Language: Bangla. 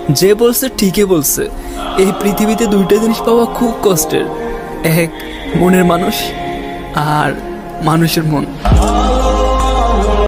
যে বলছে ঠিকই বলছে, এই পৃথিবীতে দুইটা জিনিস পাওয়া খুব কষ্টের, এক মনের মানুষ আর মানুষের মন।